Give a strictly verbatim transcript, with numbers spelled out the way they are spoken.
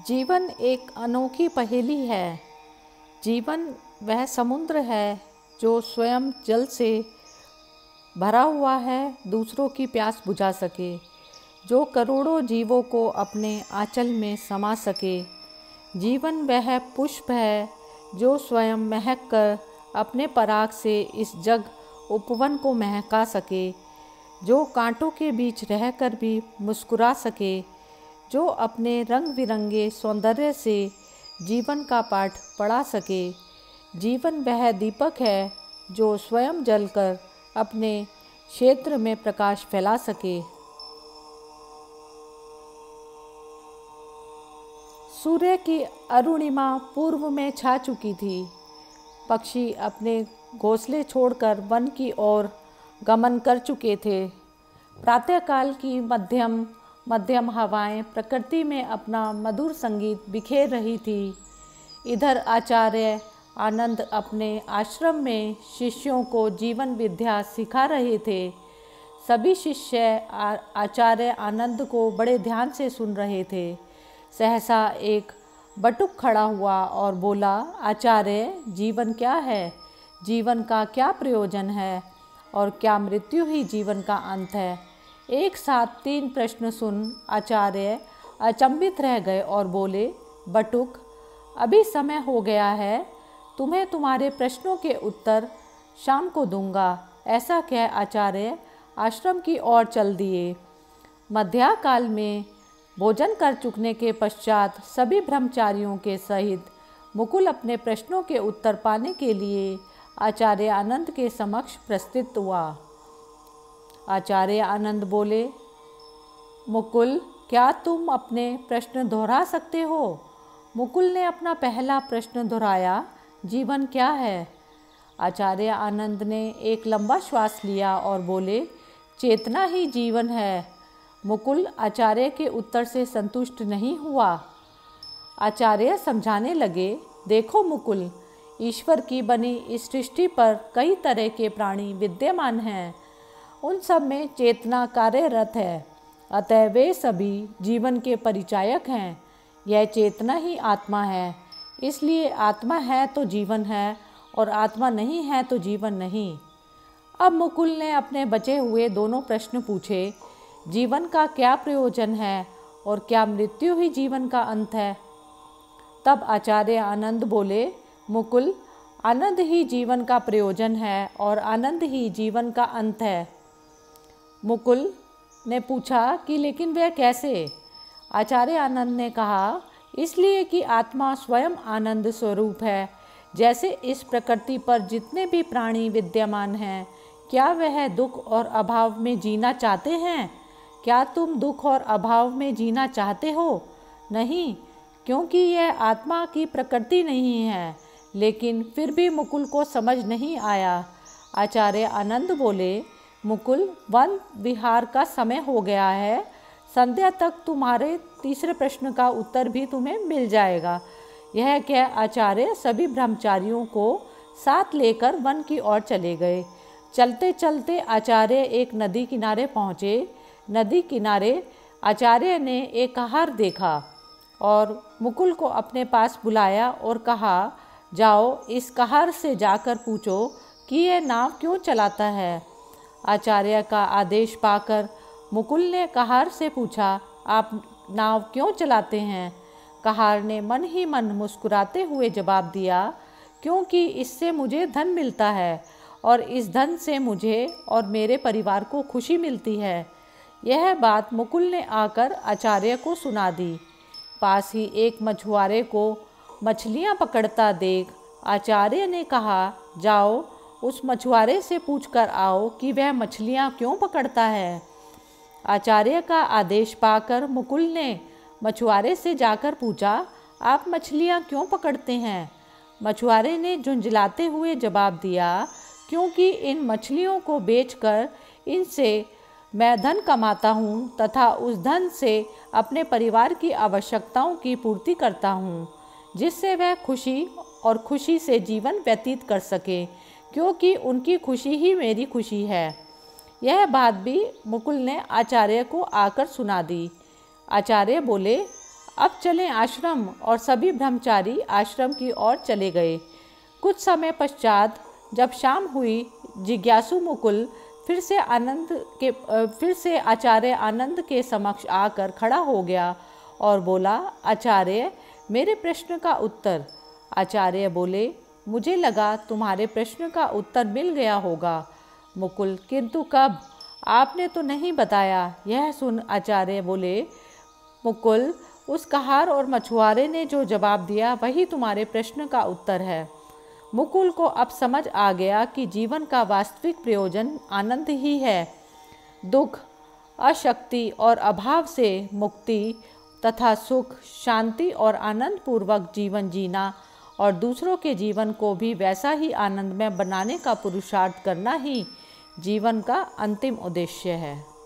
जीवन एक अनोखी पहेली है। जीवन वह समुद्र है जो स्वयं जल से भरा हुआ है, दूसरों की प्यास बुझा सके, जो करोड़ों जीवों को अपने आंचल में समा सके। जीवन वह पुष्प है जो स्वयं महक कर अपने पराग से इस जग उपवन को महका सके, जो कांटों के बीच रहकर भी मुस्कुरा सके, जो अपने रंग बिरंगे सौंदर्य से जीवन का पाठ पढ़ा सके। जीवन वह दीपक है जो स्वयं जलकर अपने क्षेत्र में प्रकाश फैला सके। सूर्य की अरुणिमा पूर्व में छा चुकी थी। पक्षी अपने घोंसले छोड़कर वन की ओर गमन कर चुके थे। प्रातःकाल की मध्यम मध्यम हवाएं प्रकृति में अपना मधुर संगीत बिखेर रही थी। इधर आचार्य आनंद अपने आश्रम में शिष्यों को जीवन विद्या सिखा रहे थे। सभी शिष्य आचार्य आनंद को बड़े ध्यान से सुन रहे थे। सहसा एक बटुक खड़ा हुआ और बोला, आचार्य, जीवन क्या है? जीवन का क्या प्रयोजन है? और क्या मृत्यु ही जीवन का अंत है? एक साथ तीन प्रश्न सुन आचार्य अचंभित रह गए और बोले, बटुक, अभी समय हो गया है, तुम्हें तुम्हारे प्रश्नों के उत्तर शाम को दूंगा। ऐसा कह आचार्य आश्रम की ओर चल दिए। मध्याह्न काल में भोजन कर चुकने के पश्चात सभी ब्रह्मचारियों के सहित मुकुल अपने प्रश्नों के उत्तर पाने के लिए आचार्य आनंद के समक्ष प्रस्तुत हुआ। आचार्य आनंद बोले, मुकुल, क्या तुम अपने प्रश्न दोहरा सकते हो? मुकुल ने अपना पहला प्रश्न दोहराया, जीवन क्या है? आचार्य आनंद ने एक लंबा श्वास लिया और बोले, चेतना ही जीवन है। मुकुल आचार्य के उत्तर से संतुष्ट नहीं हुआ। आचार्य समझाने लगे, देखो मुकुल, ईश्वर की बनी इस सृष्टि पर कई तरह के प्राणी विद्यमान हैं। उन सब में चेतना कार्यरत है, अतः वे सभी जीवन के परिचायक हैं। यह चेतना ही आत्मा है। इसलिए आत्मा है तो जीवन है और आत्मा नहीं है तो जीवन नहीं। अब मुकुल ने अपने बचे हुए दोनों प्रश्न पूछे, जीवन का क्या प्रयोजन है और क्या मृत्यु ही जीवन का अंत है? तब आचार्य आनंद बोले, मुकुल, आनंद ही जीवन का प्रयोजन है और आनंद ही जीवन का अंत है। मुकुल ने पूछा कि लेकिन वह कैसे? आचार्य आनंद ने कहा, इसलिए कि आत्मा स्वयं आनंद स्वरूप है। जैसे इस प्रकृति पर जितने भी प्राणी विद्यमान हैं, क्या वह दुख और अभाव में जीना चाहते हैं? क्या तुम दुख और अभाव में जीना चाहते हो? नहीं, क्योंकि यह आत्मा की प्रकृति नहीं है। लेकिन फिर भी मुकुल को समझ नहीं आया। आचार्य आनंद बोले, मुकुल, वन विहार का समय हो गया है। संध्या तक तुम्हारे तीसरे प्रश्न का उत्तर भी तुम्हें मिल जाएगा। यह कह आचार्य सभी ब्रह्मचारियों को साथ लेकर वन की ओर चले गए। चलते चलते आचार्य एक नदी किनारे पहुँचे। नदी किनारे आचार्य ने एक कहार देखा और मुकुल को अपने पास बुलाया और कहा, जाओ इस कहार से जाकर पूछो कि यह नाव क्यों चलाता है। आचार्य का आदेश पाकर मुकुल ने कहार से पूछा, आप नाव क्यों चलाते हैं? कहार ने मन ही मन मुस्कुराते हुए जवाब दिया, क्योंकि इससे मुझे धन मिलता है और इस धन से मुझे और मेरे परिवार को खुशी मिलती है। यह बात मुकुल ने आकर आचार्य को सुना दी। पास ही एक मछुआरे को मछलियाँ पकड़ता देख आचार्य ने कहा, जाओ उस मछुआरे से पूछकर आओ कि वह मछलियाँ क्यों पकड़ता है। आचार्य का आदेश पाकर मुकुल ने मछुआरे से जाकर पूछा, आप मछलियाँ क्यों पकड़ते हैं? मछुआरे ने झुंझलाते हुए जवाब दिया, क्योंकि इन मछलियों को बेचकर इनसे मैं धन कमाता हूँ तथा उस धन से अपने परिवार की आवश्यकताओं की पूर्ति करता हूँ, जिससे वह खुशी और खुशी से जीवन व्यतीत कर सके, क्योंकि उनकी खुशी ही मेरी खुशी है। यह बात भी मुकुल ने आचार्य को आकर सुना दी। आचार्य बोले, अब चलें आश्रम। और सभी ब्रह्मचारी आश्रम की ओर चले गए। कुछ समय पश्चात जब शाम हुई, जिज्ञासु मुकुल फिर से आनंद के फिर से आचार्य आनंद के समक्ष आकर खड़ा हो गया और बोला, आचार्य, मेरे प्रश्न का उत्तर। आचार्य बोले, मुझे लगा तुम्हारे प्रश्न का उत्तर मिल गया होगा। मुकुल, किंतु कब? आपने तो नहीं बताया। यह सुन आचार्य बोले, मुकुल, उस कहार और मछुआरे ने जो जवाब दिया वही तुम्हारे प्रश्न का उत्तर है। मुकुल को अब समझ आ गया कि जीवन का वास्तविक प्रयोजन आनंद ही है। दुख, अशक्ति और अभाव से मुक्ति तथा सुख, शांति और आनंद पूर्वक जीवन जीना और दूसरों के जीवन को भी वैसा ही आनंदमय बनाने का पुरुषार्थ करना ही जीवन का अंतिम उद्देश्य है।